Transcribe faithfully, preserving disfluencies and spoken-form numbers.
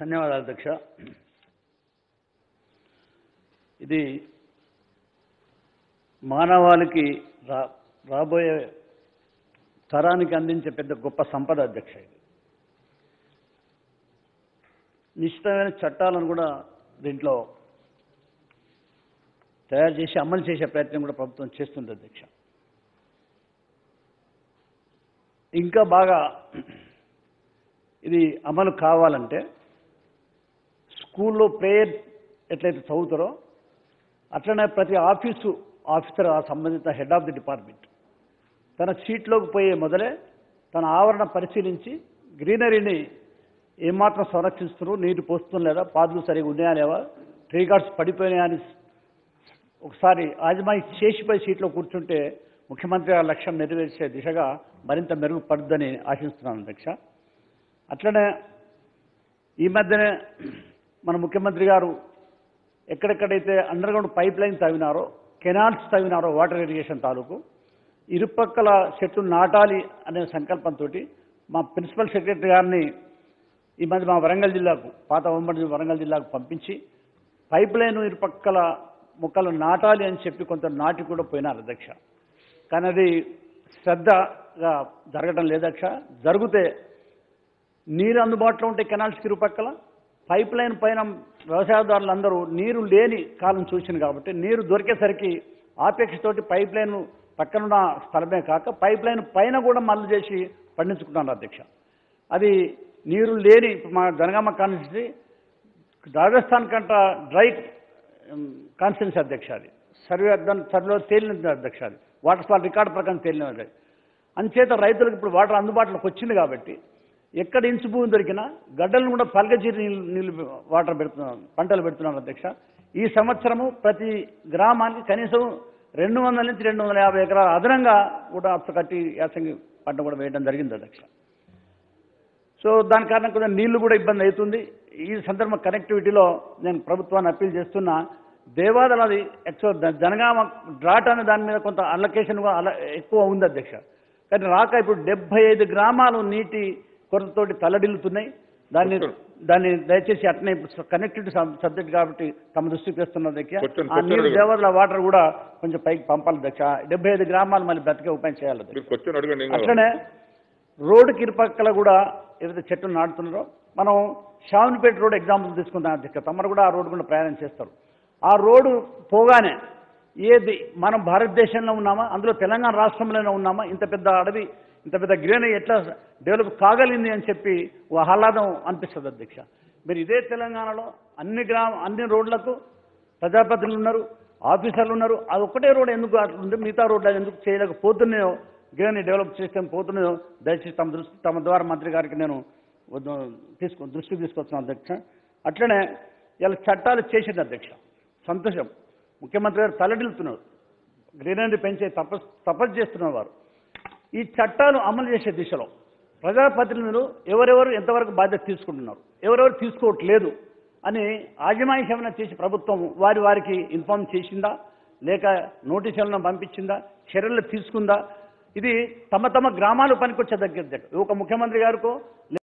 ధన్యవాదాలు అధ్యక్ష. ఇది మానవాళికి రా రాబోయే తరానికి అందించే పెద్ద గొప్ప సంపద అధ్యక్ష. ఇది నిశ్చితమైన చట్టాలను కూడా దీంట్లో తయారు చేసి అమలు చేసే ప్రయత్నం కూడా ప్రభుత్వం చేస్తుంది అధ్యక్ష. ఇంకా బాగా ఇది అమలు కావాలంటే స్కూల్లో ప్రేయర్ ఎట్లయితే చదువుతారో అట్లనే ప్రతి ఆఫీసు ఆఫీసర్ ఆ సంబంధిత హెడ్ ఆఫ్ ది డిపార్ట్మెంట్ తన సీట్లోకి పోయే మొదలే తన ఆవరణ పరిశీలించి గ్రీనరీని ఏమాత్రం సంరక్షిస్తున్నారు, నీరు పోస్తున్నారు లేదా, పాదులు సరిగా ఉన్నాయా లేవా, ట్రీ గార్డ్స్ పడిపోయినాయా అని ఒకసారి ఆజమాయి చేసిపోయి సీట్లో కూర్చుంటే ముఖ్యమంత్రి గారి లక్ష్యం నెరవేర్చే దిశగా మరింత మెరుగుపడుద్దని ఆశిస్తున్నాను అధ్యక్ష. అట్లనే ఈ మధ్యనే మన ముఖ్యమంత్రి గారు ఎక్కడెక్కడైతే అండర్ గ్రౌండ్ పైప్ లైన్ తవ్వినారో, కెనాల్స్ తవ్వినారో వాటర్ ఇరిగేషన్ తాలూకు ఇరుపక్కల చెట్లు నాటాలి అనే సంకల్పంతో మా ప్రిన్సిపల్ సెక్రటరీ గారిని ఈ మధ్య మా వరంగల్ జిల్లాకు, పాత ఉమ్మడి వరంగల్ జిల్లాకు పంపించి పైప్ లైన్ ఇరుపక్కల మొక్కలు నాటాలి అని చెప్పి కొంత నాటి కూడా పోయినారు అధ్యక్ష. కానీ అది శ్రద్ధగా జరగడం లేదక్ష. జరిగితే నీరు అందుబాటులో ఉంటే కెనాల్స్కి ఇరుపక్కల పైప్ లైన్ పైన వ్యవసాయదారులందరూ నీరు లేని కాలం చూసింది కాబట్టి నీరు దొరికేసరికి ఆపేక్షతోటి పైప్ లైన్ పక్కనున్న స్థలమే కాక పైప్ లైన్ పైన కూడా మళ్ళీ చేసి పండించుకుంటున్నారు అధ్యక్ష. అది నీరు లేని మా జనగామ కాన్స్టిట్యూన్సీ రాజస్థాన్ కంట డ్రై కాన్స్టిట్యూన్సీ అధ్యక్ష. అది సర్వే దాని సర్వేలో తేలినది అధ్యక్ష. అది వాటర్ ఫాల్ రికార్డు ప్రకారం తేలినది. అంచేత రైతులకు ఇప్పుడు వాటర్ అందుబాటులోకి వచ్చింది కాబట్టి ఎక్కడ ఇంచు భూమి దొరికినా గడ్డలను కూడా పల్గజీరి నీళ్ళు నీళ్ళు వాటర్ పెడుతున్నారు, పంటలు పెడుతున్నారు అధ్యక్ష. ఈ సంవత్సరము ప్రతి గ్రామానికి కనీసం రెండు వందల నుంచి రెండు వందల యాభై ఎకరాల అదనంగా కూడా అప్పు కట్టి యాసంగి పంట కూడా వేయడం జరిగింది అధ్యక్ష. సో దాని కారణం కూడా నీళ్లు కూడా ఇబ్బంది అవుతుంది. ఈ సందర్భం కనెక్టివిటీలో నేను ప్రభుత్వాన్ని అప్పీల్ చేస్తున్నా. దేవాదలది యాక్చువల్ జనగామ డ్రాట్ అనే దాని మీద కొంత అలొకేషన్ అలా ఎక్కువ ఉంది అధ్యక్ష. కానీ రాక ఇప్పుడు డెబ్బై ఐదు గ్రామాలు నీటి కొరతతోటి తల్లడిల్లుతున్నాయి. దాన్ని దాన్ని దయచేసి అట్నే ఇప్పుడు కనెక్టివిటీ సబ్జెక్ట్ కాబట్టి తమ దృష్టికి తెస్తున్న అధ్యక్ష. ఆ నీరు దేవాదల వాటర్ కూడా కొంచెం పైకి పంపాలి అధ్యక్ష. డెబ్బై ఐదు గ్రామాలు మళ్ళీ బ్రతికే ఉపాయం చేయాలి. అట్లనే రోడ్డుకి ఇరుపక్కల కూడా ఏదైతే చెట్లు నాటుతున్నారో మనం షావునిపేట రోడ్ ఎగ్జాంపుల్ తీసుకుంటాం అధ్యక్ష. తమరు కూడా ఆ రోడ్డు కూడా ప్రయాణం చేస్తారు. ఆ రోడ్డు పోగానే ఏది మనం భారతదేశంలో ఉన్నామా, అందులో తెలంగాణ రాష్ట్రంలోనే ఉన్నామా, ఇంత పెద్ద అడవి ఇంత పెద్ద గ్రీనరీ ఎట్లా డెవలప్ కాగలింది అని చెప్పి ఓ ఆహ్లాదం అనిపిస్తుంది అధ్యక్ష. మీరు ఇదే తెలంగాణలో అన్ని గ్రామ అన్ని రోడ్లకు ప్రజాప్రతినిధులు ఉన్నారు, ఆఫీసర్లు ఉన్నారు. అది ఒక్కటే రోడ్ ఎందుకు అట్లుంది, మిగతా రోడ్లు అది ఎందుకు చేయలేకపోతున్నాయో, గ్రీనరీ డెవలప్ చేస్తే పోతున్నాయో దయచేసి తమ దృష్టి తమ ద్వారా మంత్రి గారికి నేను తీసుకు దృష్టికి తీసుకొస్తున్నాను అధ్యక్ష. అట్లనే ఇలా చట్టాలు చేసింది అధ్యక్ష. సంతోషం. ముఖ్యమంత్రి గారు తలడిల్లుతున్నారు, గ్రీనరీ పెంచే తపస్సు తపస్సు చేస్తున్నారు వారు. ఈ చట్టాలు అమలు చేసే దిశలో ప్రజాప్రతినిధులు ఎవరెవరు ఎంతవరకు బాధ్యత తీసుకుంటున్నారు, ఎవరెవరు తీసుకోవట్లేదు అని ఆజమాయిషి ఏమైనా చేసి ప్రభుత్వం వారి వారికి ఇన్ఫార్మ్ చేసిందా, లేక నోటీసులను పంపించిందా, చర్యలు తీసుకుందా? ఇది తమ తమ గ్రామాలు పనికొచ్చే దగ్గర ఒక ముఖ్యమంత్రి గారికో